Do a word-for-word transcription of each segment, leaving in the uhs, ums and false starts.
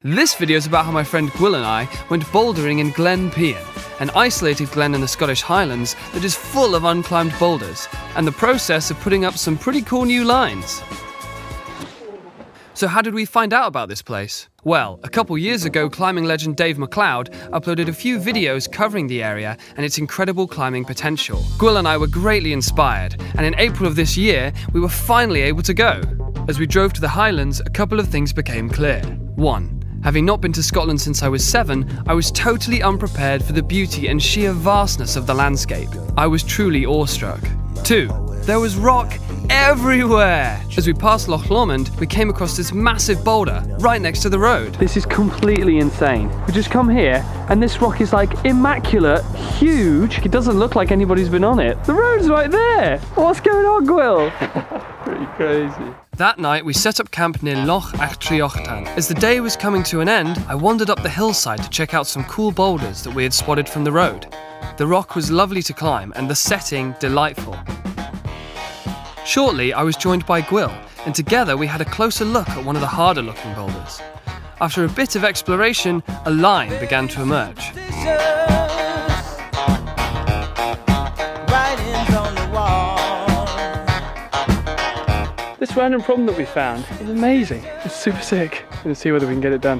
This video is about how my friend Gwyl and I went bouldering in Glen Pean, an isolated glen in the Scottish Highlands that is full of unclimbed boulders, and the process of putting up some pretty cool new lines. So how did we find out about this place? Well, a couple years ago, climbing legend Dave Mcleod uploaded a few videos covering the area and its incredible climbing potential. Gwyl and I were greatly inspired, and in April of this year, we were finally able to go. As we drove to the Highlands, a couple of things became clear. One, having not been to Scotland since I was seven, I was totally unprepared for the beauty and sheer vastness of the landscape. I was truly awestruck. Two, there was rock everywhere! As we passed Loch Lomond, we came across this massive boulder right next to the road. This is completely insane. We just come here and this rock is like immaculate, huge. It doesn't look like anybody's been on it. The road's right there! What's going on, Gwyl? Pretty crazy. That night, we set up camp near Loch Achtriochtan. As the day was coming to an end, I wandered up the hillside to check out some cool boulders that we had spotted from the road. The rock was lovely to climb and the setting delightful. Shortly, I was joined by Gwyl, and together we had a closer look at one of the harder looking boulders. After a bit of exploration, a line began to emerge. This random problem that we found is amazing. It's super sick. We're gonna see whether we can get it done.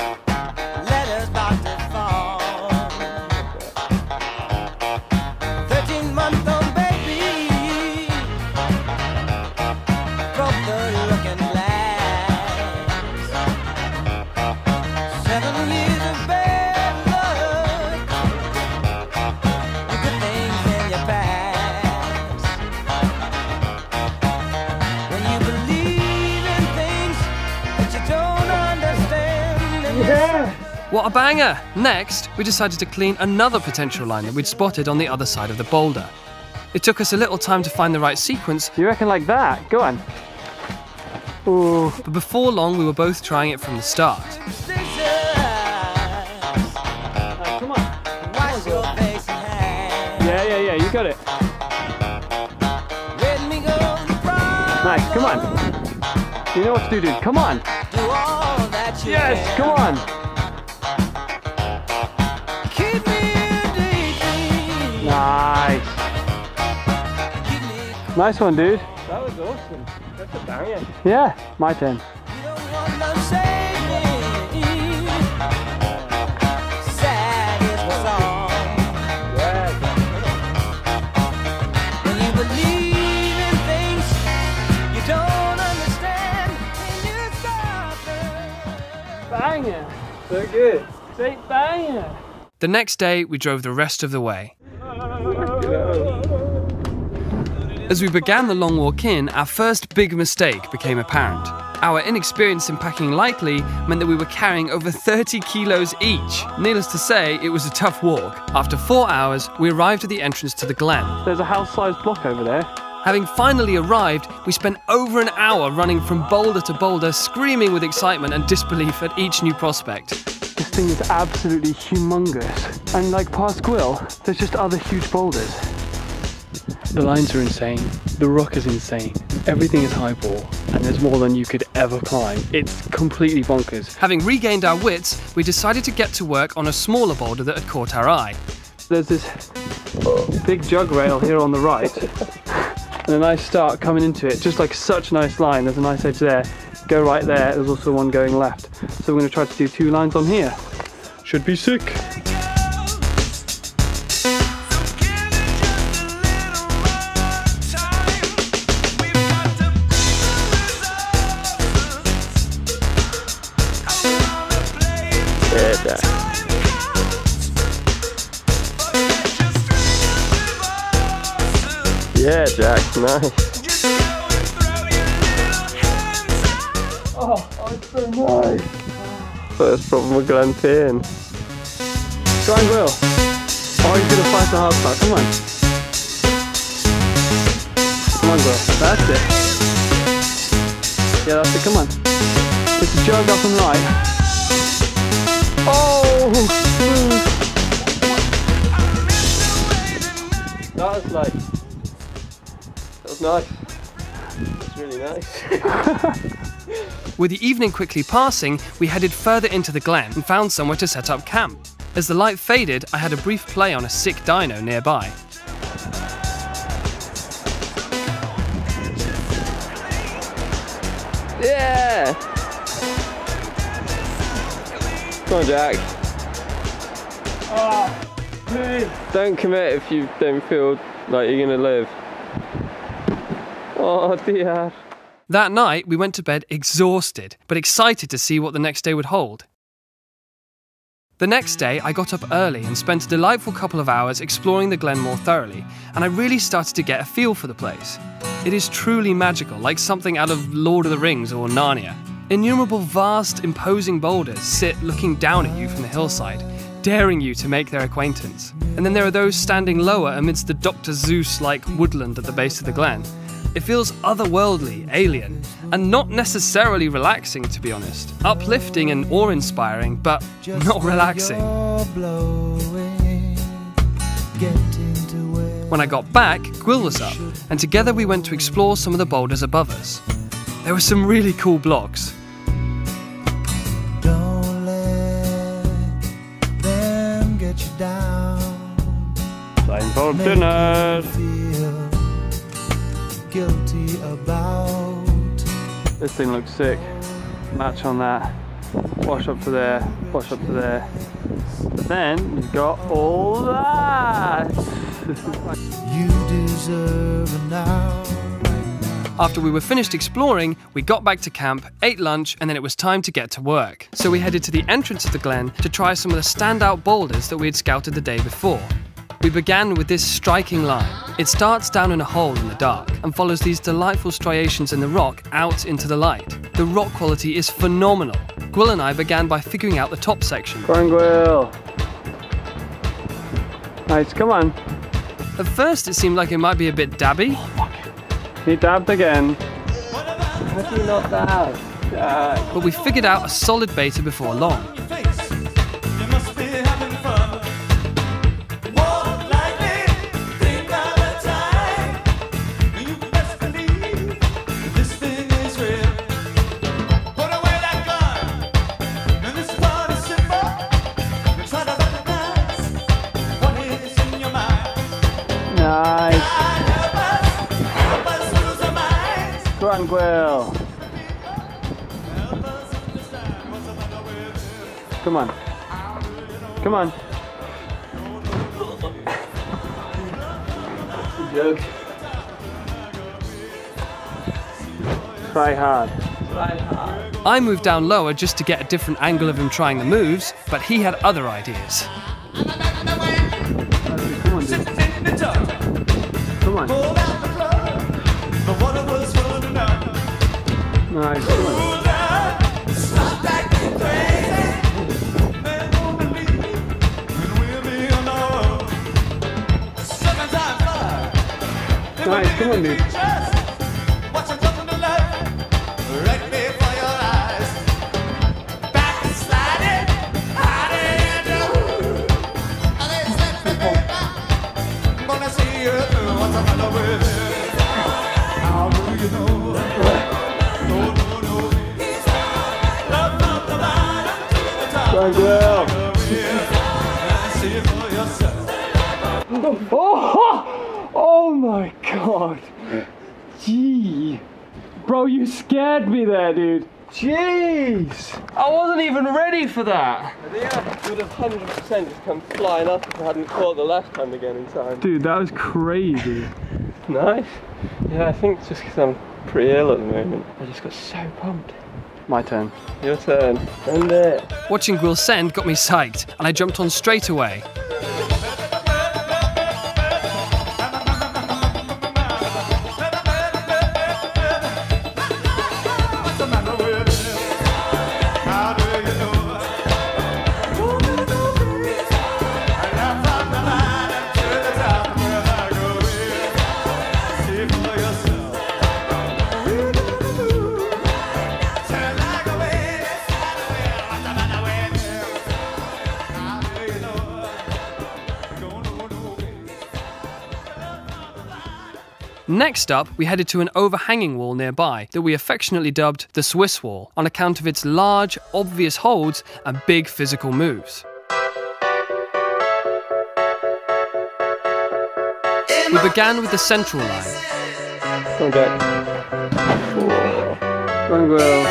Yeah. What a banger! Next, we decided to clean another potential line that we'd spotted on the other side of the boulder. It took us a little time to find the right sequence. You reckon like that? Go on. Ooh. But before long, we were both trying it from the start. Uh, come on. Yeah, yeah, yeah, you got it. Nice, come on. You know what to do, dude. Come on. Yes, come on! Nice! Nice one, dude. That was awesome. That's a banger. Yeah, my turn. Banger! So good. Great banger! The next day, we drove the rest of the way. As we began the long walk in, our first big mistake became apparent. Our inexperience in packing lightly meant that we were carrying over thirty kilos each. Needless to say, it was a tough walk. After four hours, we arrived at the entrance to the glen. There's a house-sized block over there. Having finally arrived, we spent over an hour running from boulder to boulder, screaming with excitement and disbelief at each new prospect. This thing is absolutely humongous. And like past Gwyl, there's just other huge boulders. The lines are insane, the rock is insane, everything is highball, and there's more than you could ever climb. It's completely bonkers. Having regained our wits, we decided to get to work on a smaller boulder that had caught our eye. There's this big jug rail here on the right. And a nice start coming into it, just like such a nice line. There's a nice edge there. Go right there, there's also one going left. So we're going to try to do two lines on here. Should be sick. Yeah, Jack. Yeah, Jack, nice. Oh, oh, it's so nice. First problem with Glen Pean. Go on, Gwyl. Oh, he's gonna fight the hard part. Come on. Come on, Gwyl. That's it. Yeah, that's it. Come on. It's a jog up and right. Oh! That was like. That was nice. That's really nice. With the evening quickly passing, we headed further into the glen and found somewhere to set up camp. As the light faded, I had a brief play on a sick dyno nearby. Yeah! Come on, Jack. Oh, please. Don't commit if you don't feel like you're gonna live. Oh dear. That night, we went to bed exhausted, but excited to see what the next day would hold. The next day, I got up early and spent a delightful couple of hours exploring the glen more thoroughly, and I really started to get a feel for the place. It is truly magical, like something out of Lord of the Rings or Narnia. Innumerable vast, imposing boulders sit looking down at you from the hillside, daring you to make their acquaintance. And then there are those standing lower amidst the Doctor Seuss-like woodland at the base of the glen. It feels otherworldly, alien, and not necessarily relaxing, to be honest. Uplifting and awe-inspiring, but not relaxing. When I got back, Gwyl was up, and together we went to explore some of the boulders above us. There were some really cool blocks. Don't let them get you down. Blindfold dinners. Guilty about. This thing looks sick. Match on that. Wash up to there. Wash up to there. But then you've got all that. You deserve it now. After we were finished exploring, we got back to camp, ate lunch, and then it was time to get to work. So we headed to the entrance of the glen to try some of the standout boulders that we had scouted the day before. We began with this striking line. It starts down in a hole in the dark and follows these delightful striations in the rock out into the light. The rock quality is phenomenal. Gwyl and I began by figuring out the top section. Come on, Gwyl. Nice, come on. At first it seemed like it might be a bit dabby. He dabbed again. How do you not dab? Uh, But we figured out a solid beta before long. Nice. Come on, Gwyl. Come on. Come on. Good joke. Try hard. Try hard. I moved down lower just to get a different angle of him trying the moves, but he had other ideas. Come on, dude. Come on. Nice. Come on. Nice, come on, dude. Oh, oh my god. Gee. Bro, you scared me there, dude. Jeez. I wasn't even ready for that. Yeah, would have one hundred percent just come flying up if I hadn't caught the left hand again in time. Dude, that was crazy. Nice. Yeah, I think it's just because I'm pretty ill at the moment. I just got so pumped. My turn. Your turn. Send it. Watching Gwyl send got me psyched, and I jumped on straight away. Next up, we headed to an overhanging wall nearby that we affectionately dubbed the Swiss wall on account of its large, obvious holds and big physical moves. We began with the central line. Come on, Jack. Go on, Will.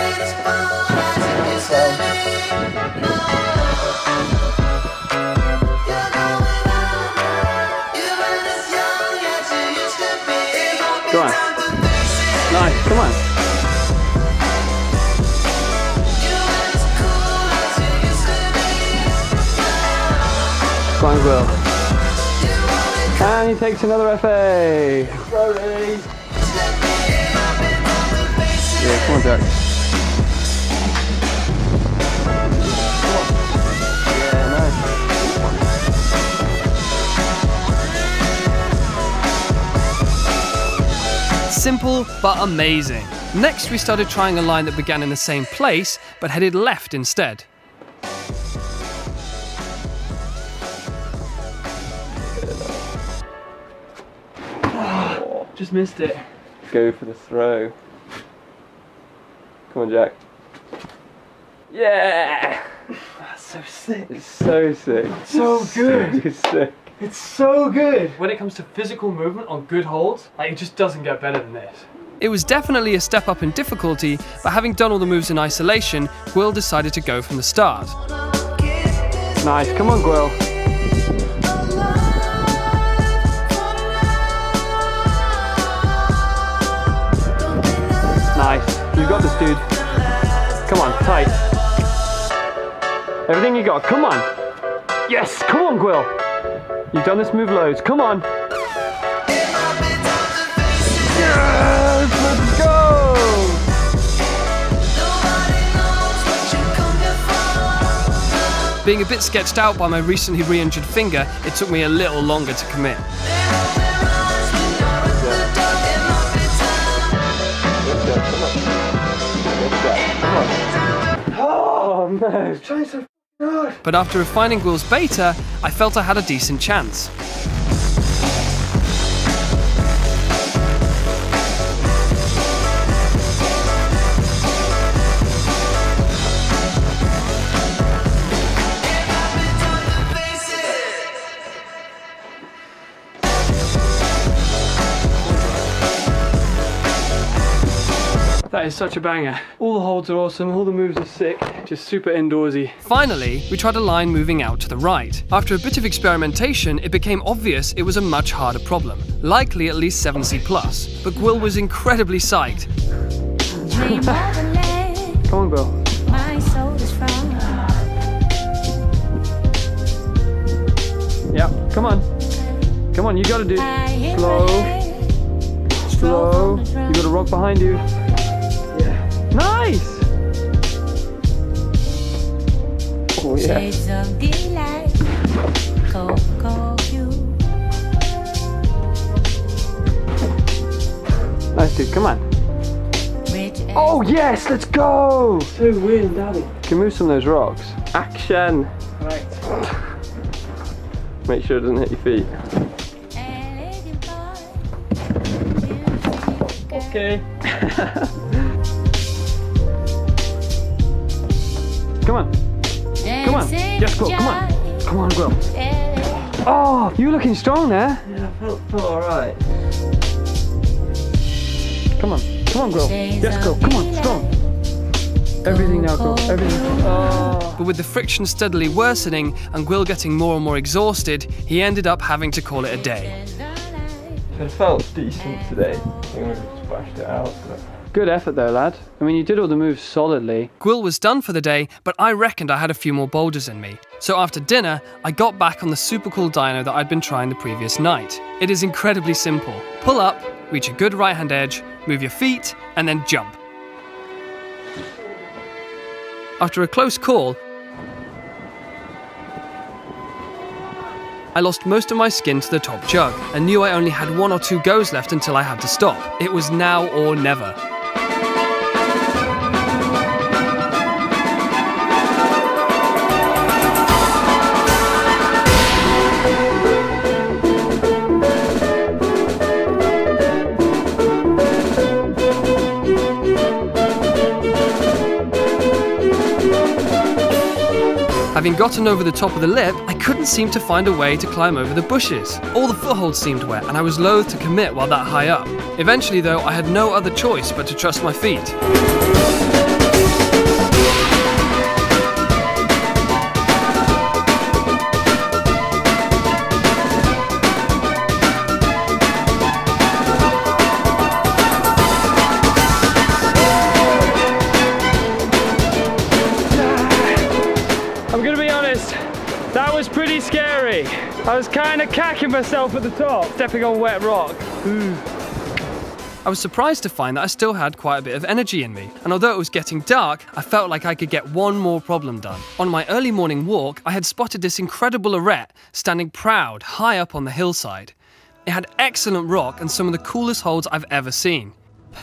Go on. Nice, come on. Go on, Will. And he takes another F A. Sorry. Yeah, come on, Jack. Yeah, nice. Simple but amazing. Next, we started trying a line that began in the same place but headed left instead. Oh, just missed it. Go for the throw. Come on, Jack. Yeah! That's so sick. It's so sick. So good. It's sick. It's so good. When it comes to physical movement on good holds, like, it just doesn't get better than this. It was definitely a step up in difficulty, but having done all the moves in isolation, Gwyl decided to go from the start. Nice, come on, Gwyl. Nice, you got this, dude. Come on, tight. Everything you got, come on. Yes, come on, Gwyl. You've done this move loads, come on. Yes, let's go. Being a bit sketched out by my recently re-injured finger, it took me a little longer to commit. Oh no, trying so hard. But after refining Gwyl's beta, I felt I had a decent chance. That is such a banger. All the holds are awesome, all the moves are sick, just super indoorsy. Finally, we tried a line moving out to the right. After a bit of experimentation, it became obvious it was a much harder problem, likely at least seven C plus, but Gwyl was incredibly psyched. Come on, Gwyl. Yep, come on. Come on, you gotta do slow, slow. You got a rock behind you. Yeah. Nice! Oh yeah. Nice, dude, come on. Oh yes, let's go! So weird, Daddy. Can move some of those rocks. Action. Right. Make sure it doesn't hit your feet. Okay. Come on. Come on. Yes, Gwyl, come on. Come on, Gwyl. Oh, you're looking strong there. Yeah, I felt, felt alright. Come on. Come on, Gwyl. Yes, Gwyl. Come on, strong. Everything now, Gwyl. Everything. Oh. But with the friction steadily worsening and Gwyl getting more and more exhausted, he ended up having to call it a day. It felt decent today. I think we splashed it out. But... Good effort though, lad. I mean, you did all the moves solidly. Gwyl was done for the day, but I reckoned I had a few more boulders in me. So after dinner, I got back on the super cool dyno that I'd been trying the previous night. It is incredibly simple. Pull up, reach a good right hand edge, move your feet, and then jump. After a close call, I lost most of my skin to the top jug and knew I only had one or two goes left until I had to stop. It was now or never. Having gotten over the top of the lip, I couldn't seem to find a way to climb over the bushes. All the footholds seemed wet, and I was loath to commit while that high up. Eventually though, I had no other choice but to trust my feet. That was pretty scary. I was kind of cacking myself at the top, stepping on wet rock. Ooh. I was surprised to find that I still had quite a bit of energy in me, and although it was getting dark, I felt like I could get one more problem done. On my early morning walk, I had spotted this incredible arête standing proud high up on the hillside. It had excellent rock and some of the coolest holds I've ever seen.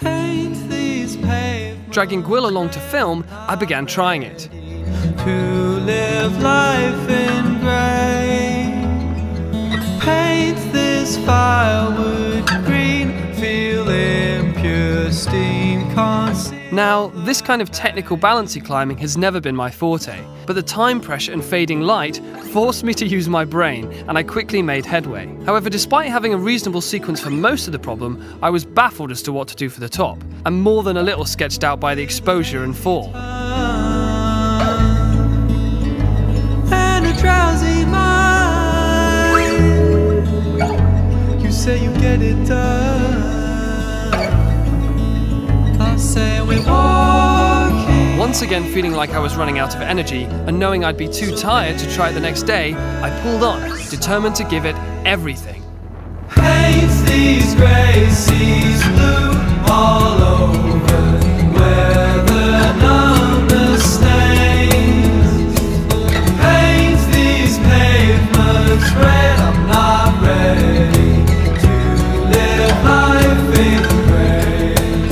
Dragging Gwyl along to film, I began trying it. To live life in grey, paint this firewood green, feel impure steam, can't see. Now, this kind of technical balancey climbing has never been my forte, but the time pressure and fading light forced me to use my brain, and I quickly made headway. However, despite having a reasonable sequence for most of the problem, I was baffled as to what to do for the top, and more than a little sketched out by the exposure and fall. Drowsy mind, you say you get it done, I say we're walking. Once again feeling like I was running out of energy and knowing I'd be too tired to try it the next day, I pulled on, determined to give it everything. Paints these grey seas blue all over, where the numbers stains. Paints these pavements red, I'm not ready to live life in grey.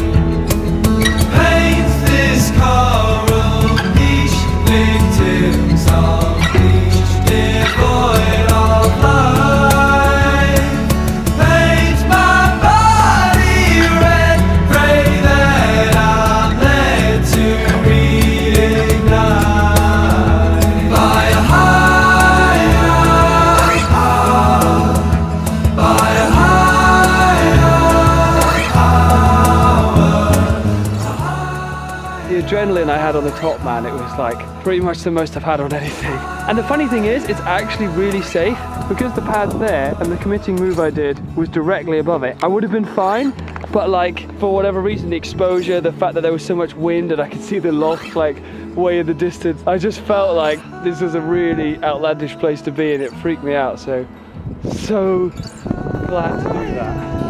Paints this coral beach, victims of bleach, devoid of life. Paint my body red, pray that I'm led to reignite by a higher power, by a higher power. The adrenaline I had on the top, man, it was like pretty much the most I've had on anything. And the funny thing is, it's actually really safe because the pad's there and the committing move I did was directly above it. I would have been fine, but like for whatever reason, the exposure, the fact that there was so much wind and I could see the loft like way in the distance, I just felt like this was a really outlandish place to be and it freaked me out. So, so glad to do that.